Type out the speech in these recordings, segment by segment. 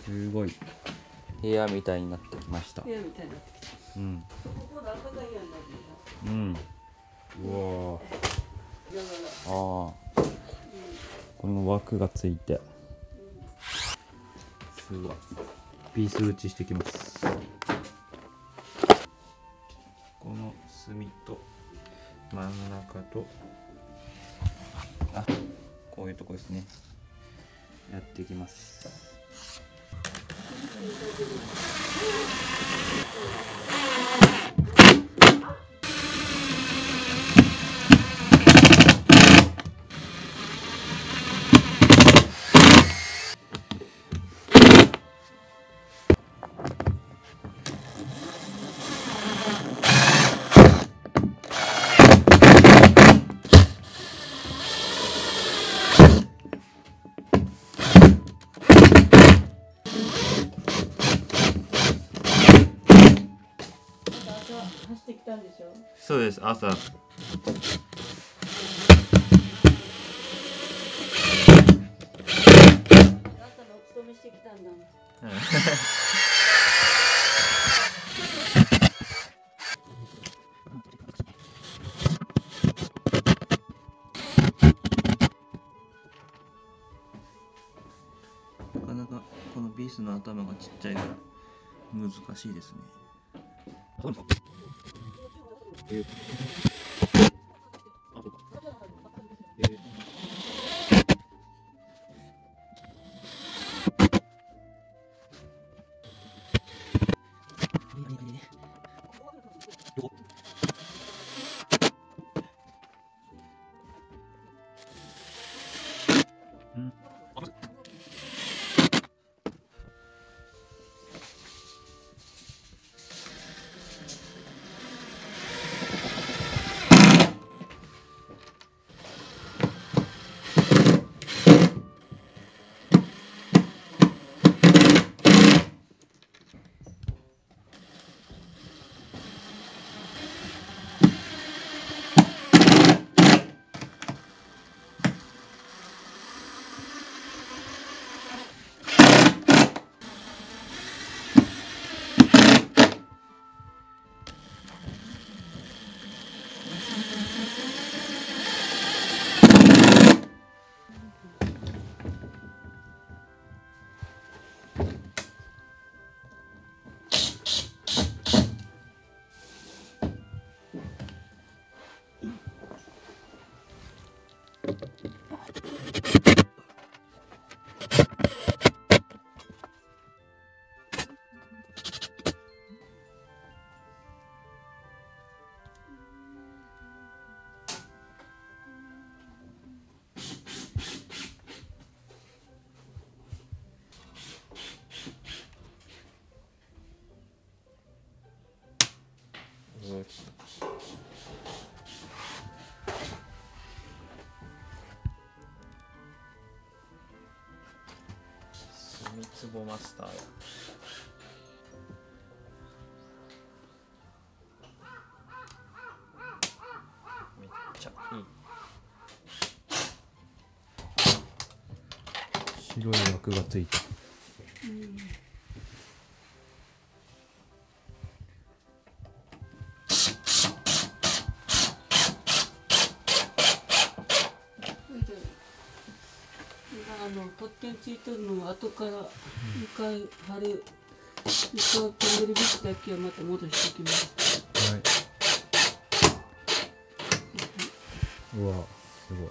すごい部屋みたいになってきました。 部屋みたいになってきた。 うん。 ここで赤ダイヤになるうん。うわんだ。 あ。ああ。この枠がついて。すごい。ピース打ちしてきます。この隅と真ん中と、あ、こういうとこですね。やっていきます。 走ってきたんでしょ。 そうです。朝。 朝のお勤めしてきたんだ。 なかなかこのビースの頭がちっちゃいから難しいですね。墨つぼマスターや。めっちゃいい。白い枠がついた。 取っ手についてるのを後から2回貼る、2回止めるべきだけはまた戻しておきます。 はい。うわ、すごい。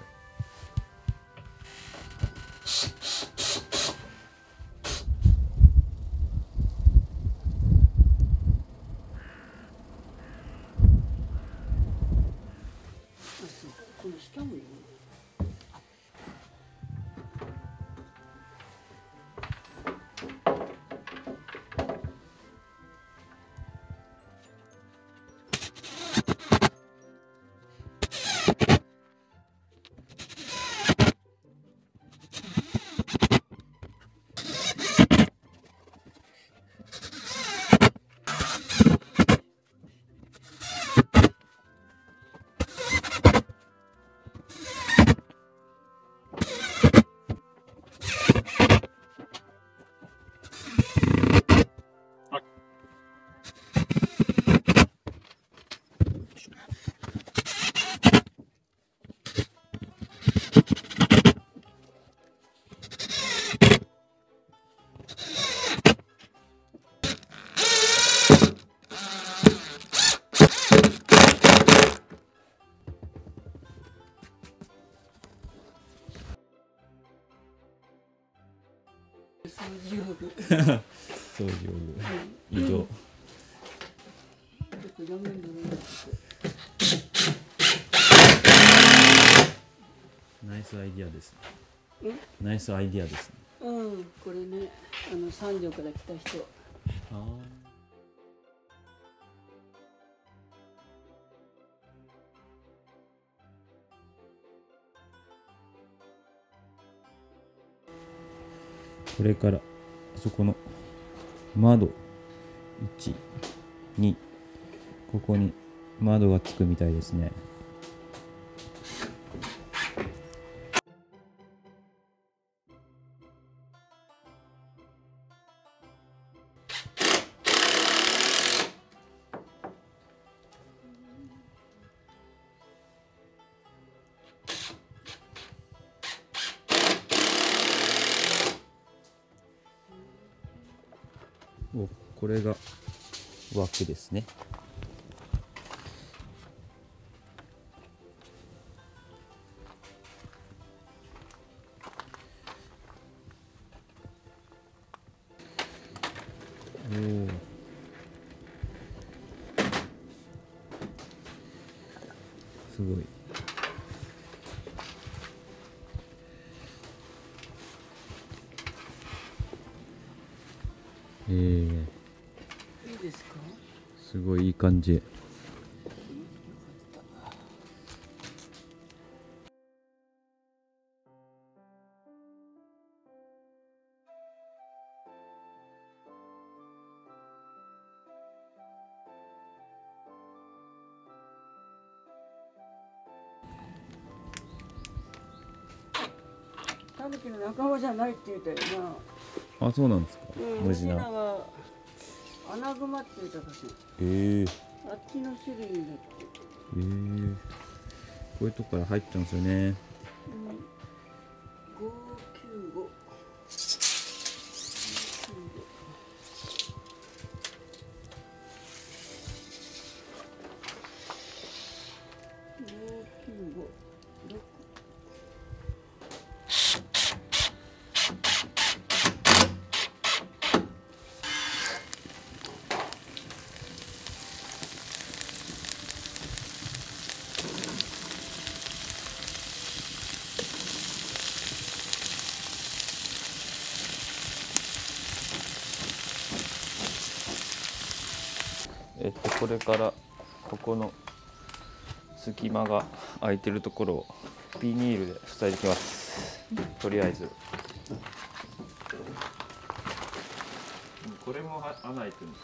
この下もよ。 掃除用具。 掃除用具。移動。 ちょっとやめんのね。 ナイスアイディアですうんね。ナイスアイディアですね。 うん、これね、三条から来た人。 あこれからそこの窓1、2、ここに窓がつくみたいですね。お、これが枠ですね。おお。すごい。 いいですか？ すごいいい感じ。 タヌキの仲間じゃないって言ったよな。 あ、そうなんですか。無事うちらな。 はアナグマって言ったかしら。あっちの種類だって。 こういうとこから入っちゃうんですよね。 595。 これからここの隙間が空いてるところをビニールで塞いでいきます。とりあえずこれも穴開いてるんです。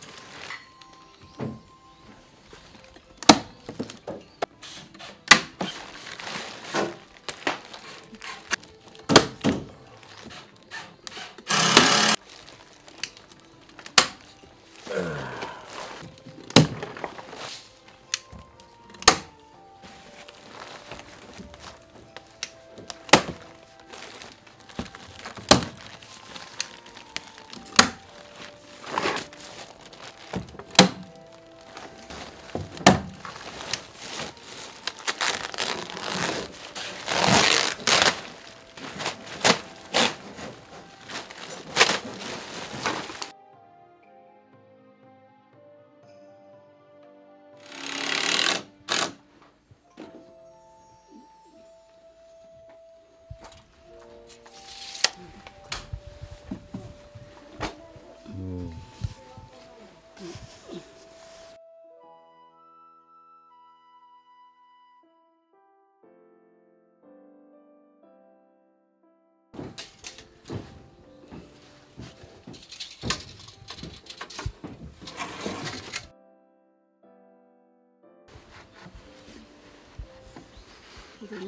これね。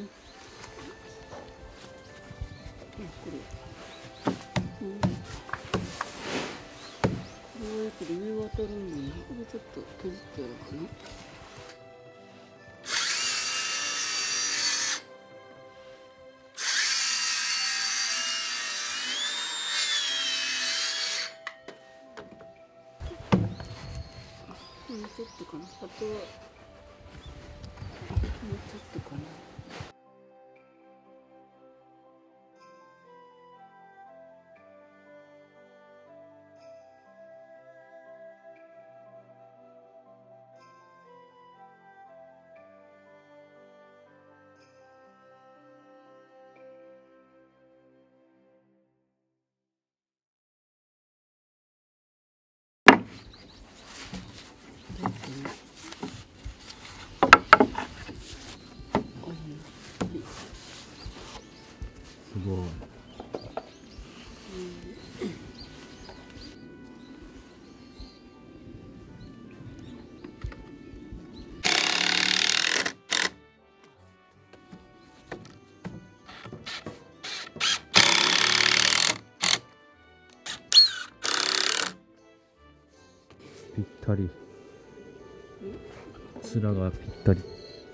これ。これはやっぱり上渡るんだね。これちょっと削ってやろうかな。もうちょっとかな。あとはもうちょっとかな。 ごい。ぴったり。面がぴったり。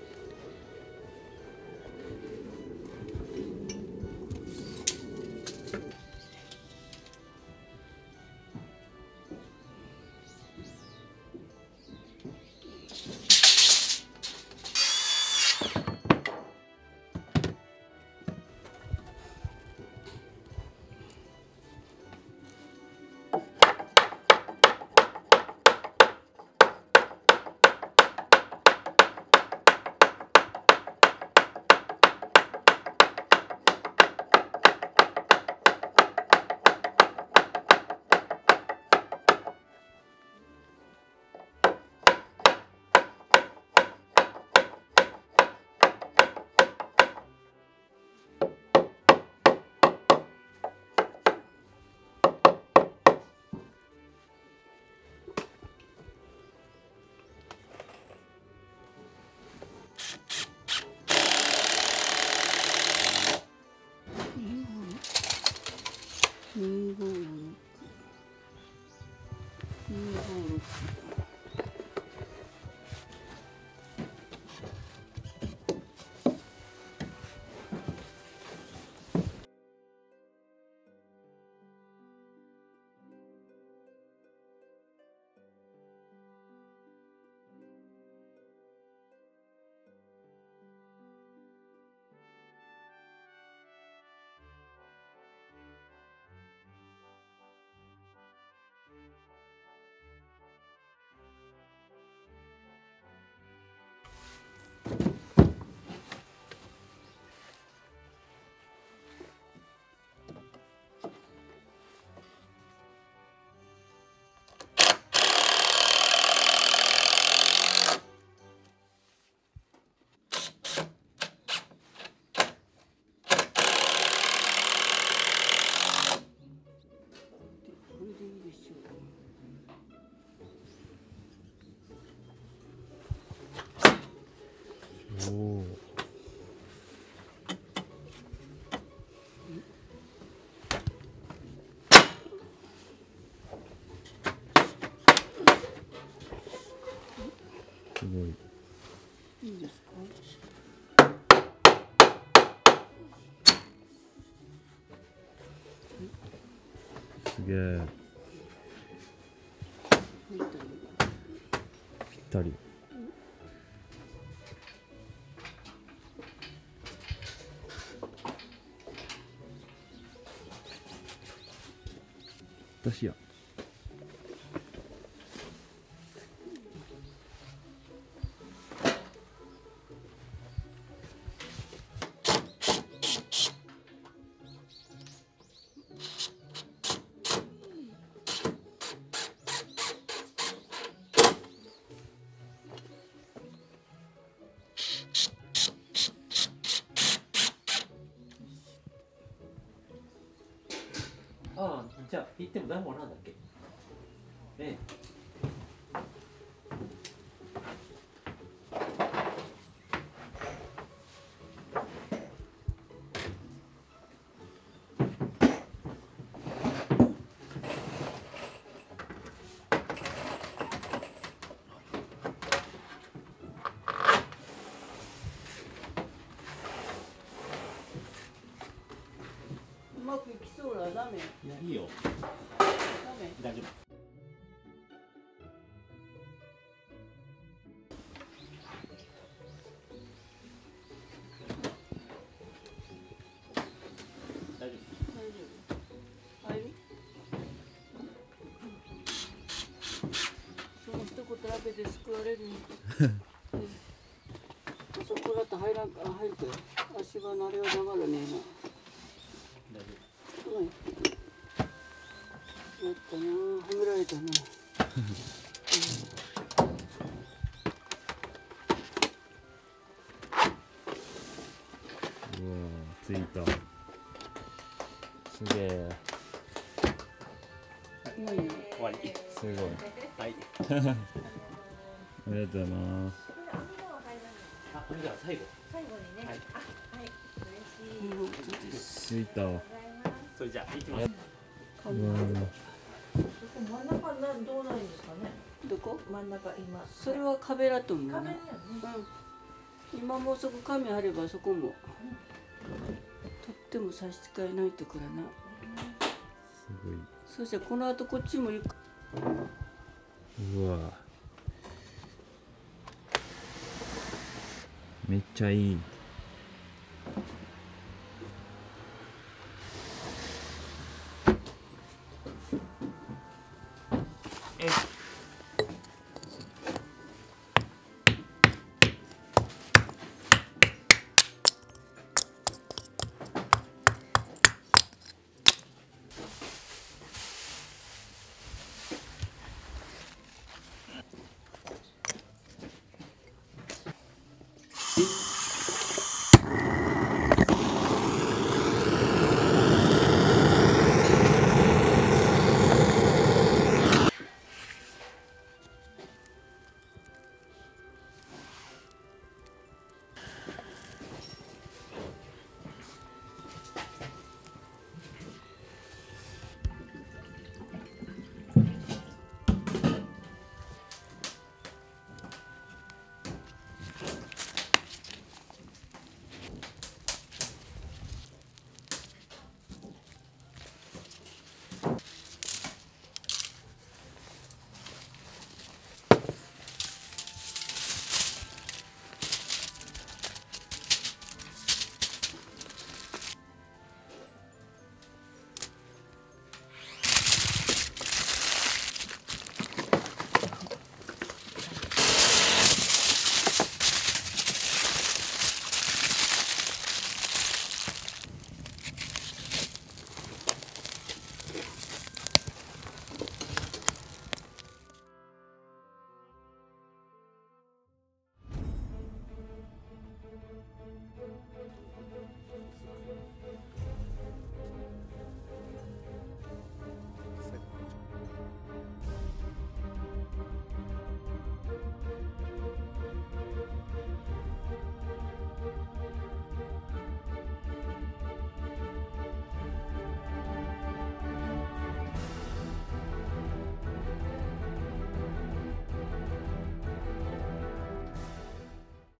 おお。すごい。 いいですか？ すげえ。ぴったり。私や。 ああ、じゃあ行っても誰もおらんだっけ。ええ。 うまくいきそうだ。ダメ。 いや、いいよ。 ダメ。 大丈夫。大丈夫。 大丈夫。はい。その一言だけで救われる。そこだと入らんから入るけど、足が慣れはながらねえな。 大丈うん。やったな、はめられたな。 うわー、ついた。 すげえ。 もういいね。 終わり。 すごい。 はい。 ありがとうございます。 あ、これじゃあ最後。 最後にね。 はいあ、はい。嬉しい。 着いたわ。 それじゃあ行きます。 かうわーここ真ん中どうないんですかね。 どこ？ 真ん中今。 それは壁だと思うな。 壁だよね。 うん。今もうそこ紙あればそこも。とっても差し支えないところな。 すごい。 そしたらこの後こっちも行く。 うわめっちゃいい。